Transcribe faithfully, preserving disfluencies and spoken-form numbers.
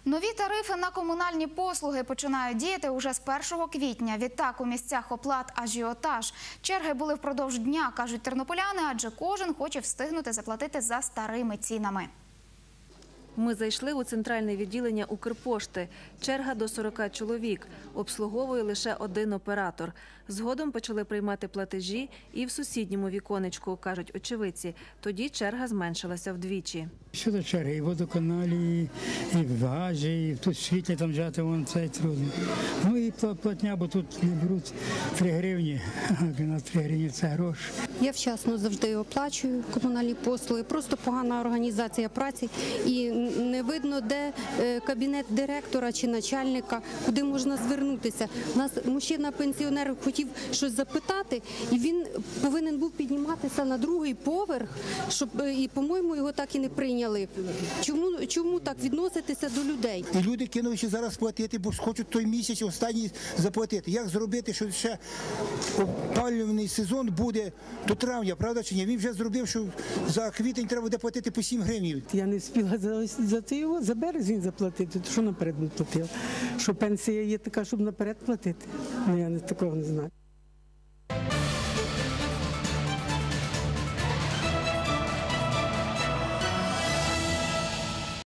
Нові тарифи на комунальні послуги починають діяти уже з першого квітня. Відтак у місцях оплат ажіотаж. Черги були впродовж дня, кажуть тернополяни, адже кожен хоче встигнути заплатити за старими цінами. Ми зайшли у центральне відділення Укрпошти. Черга до сорока чоловік. Обслуговує лише один оператор. Згодом почали приймати платежі і в сусідньому віконечку, кажуть очевидці. Тоді черга зменшилася вдвічі. Щодо черги, і в водоканалі, і в газі, і тут в світлі там взяти, вон цей трудно. Ну і платня, бо тут не беруть три гривні, а на три гривні це гроші. Я вчасно завжди оплачую комунальні послуги, просто погана організація праці і не видно, де кабінет директора чи начальника, куди можна звернутися. У нас мужчина-пенсіонер хотів щось запитати, і він повинен був підніматися на другий поверх, щоб, і, по-моєму, його так і не прийняли. Чому, чому так відноситися до людей? І люди кинулися зараз платити, бо хочуть той місяць останній заплатити. Як зробити, що ще опалювальний сезон буде до травня, правда чи ні? Він вже зробив, що за квітень треба буде платити по сім гривень. Я не встигла за, за це його, за березень заплатити, то що наперед не платила? Що пенсія є така, щоб наперед платити? Ну, я не, такого не знаю.